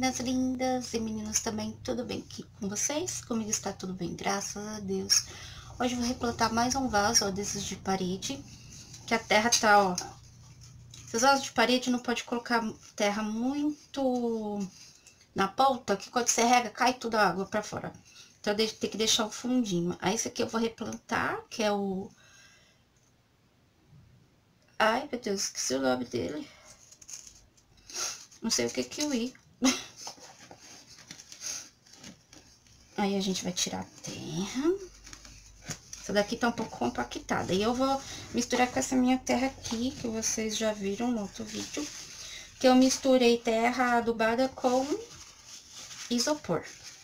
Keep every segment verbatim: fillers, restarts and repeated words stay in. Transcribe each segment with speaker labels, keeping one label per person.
Speaker 1: meninas lindas e meninos também, tudo bem aqui com vocês? Comigo está tudo bem, graças a Deus. Hoje eu vou replantar mais um vaso, ó, desses de parede, que a terra tá, ó. Esses vasos de parede não pode colocar terra muito na ponta, que quando você rega, cai toda a água pra fora. Então tem que deixar o fundinho. Aí esse aqui eu vou replantar, que é o... Ai, meu Deus, esqueci o nome dele. Não sei o que é kiwi. Aí a gente vai tirar a terra. Essa daqui tá um pouco compactada. E eu vou misturar com essa minha terra aqui, que vocês já viram no outro vídeo. Que eu misturei terra adubada com isopor.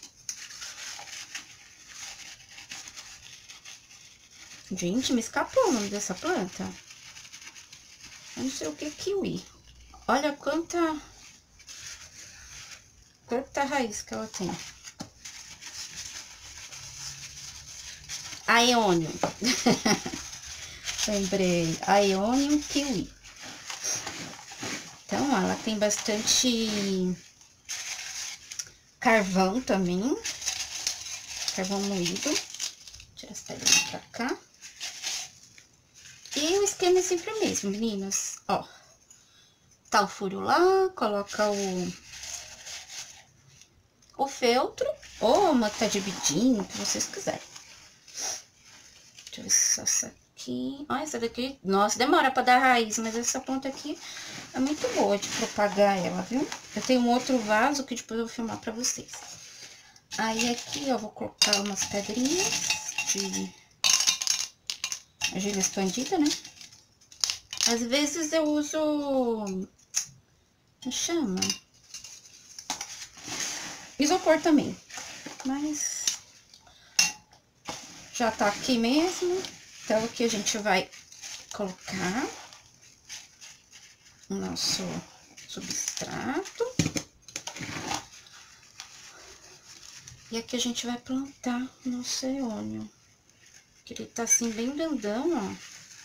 Speaker 1: Gente, me escapou o nome dessa planta. Eu não sei o que é kiwi. Olha quanta... Quanta raiz que ela tem. Aeonium. Lembrei. Aeonium kiwi. Então, ela tem bastante carvão também. Carvão moído. Tira essa pedrinha pra cá. E o esquema é sempre o mesmo, meninas. Ó. Tá o furo lá. Coloca o... O feltro. Ou uma tá dividindo, o que vocês quiserem. Deixa eu ver se essa aqui... Ah, essa daqui... Nossa, demora pra dar raiz, mas essa ponta aqui é muito boa de propagar ela, viu? Eu tenho um outro vaso que depois eu vou filmar pra vocês. Aí aqui eu vou colocar umas pedrinhas de argila expandida, né? Às vezes eu uso... Como chama? Isopor também. Mas... Já tá aqui mesmo. Então, aqui a gente vai colocar o nosso substrato. E aqui a gente vai plantar o nosso aeônio. Que ele tá assim, bem grandão, ó.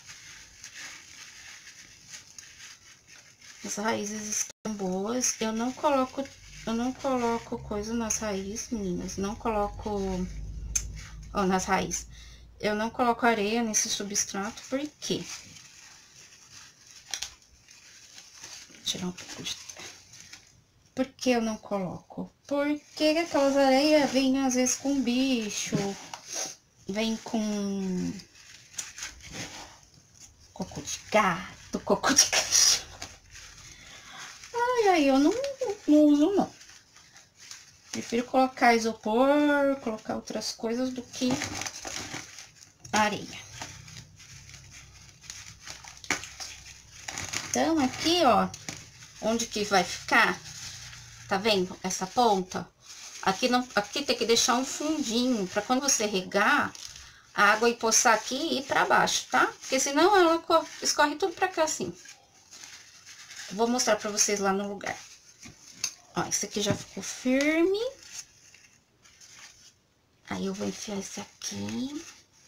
Speaker 1: As raízes estão boas. Eu não coloco, eu não coloco coisa nas raízes, meninas. Não coloco... Ó, nas raízes. Eu não coloco areia nesse substrato, por quê? Vou tirar um pouco de terra. Por que eu não coloco? Porque aquelas areias vêm às vezes com bicho, vem com cocô de gato, cocô de cachorro. Ai, ai, eu não, não uso não. Prefiro colocar isopor, colocar outras coisas do que areia. Então, aqui, ó, onde que vai ficar, tá vendo essa ponta? Aqui, não, aqui tem que deixar um fundinho, pra quando você regar, a água empoçar aqui e ir pra baixo, tá? Porque senão ela escorre tudo pra cá, assim. Vou mostrar pra vocês lá no lugar. Ó, esse aqui já ficou firme. Aí, eu vou enfiar esse aqui.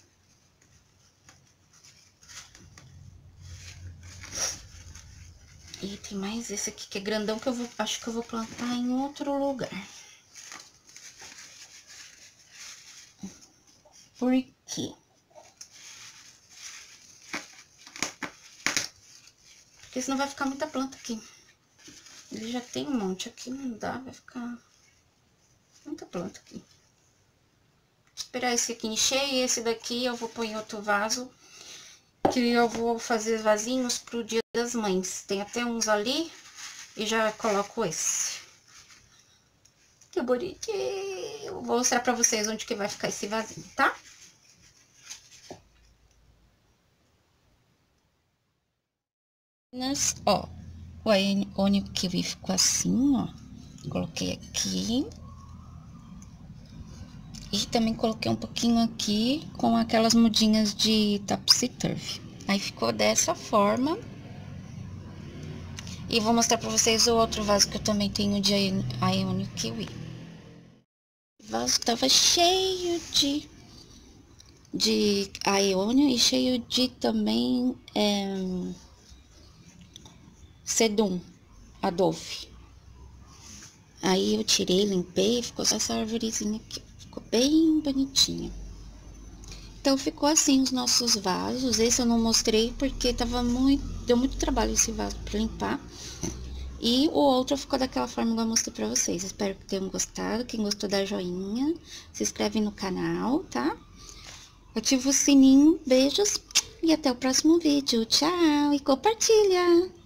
Speaker 1: E tem mais esse aqui que é grandão, que eu vou, acho que eu vou plantar em outro lugar. Por quê? Porque senão vai ficar muita planta aqui. Ele já tem um monte aqui, não dá, vai ficar muita planta aqui. Vou esperar esse aqui encher e esse daqui eu vou pôr em outro vaso. Que eu vou fazer vasinhos pro Dia das Mães. Tem até uns ali e já coloco esse. Que bonitinho! Vou mostrar pra vocês onde que vai ficar esse vasinho, tá? Ó, o aeônio kiwi ficou assim, ó. Coloquei aqui. E também coloquei um pouquinho aqui com aquelas mudinhas de topsy-turvy. Aí ficou dessa forma. E vou mostrar pra vocês o outro vaso que eu também tenho de aeônio kiwi. O vaso tava cheio de, de aeônio e cheio de também é, sedum, Adolphe. Aí eu tirei, limpei, ficou só essa arvorezinha aqui. Ficou bem bonitinha. Então, ficou assim os nossos vasos. Esse eu não mostrei porque tava muito... Deu muito trabalho esse vaso pra limpar. E o outro ficou daquela forma igual eu mostrei pra vocês. Espero que tenham gostado. Quem gostou, dá joinha. Se inscreve no canal, tá? Ativa o sininho. Beijos. E até o próximo vídeo. Tchau. E compartilha.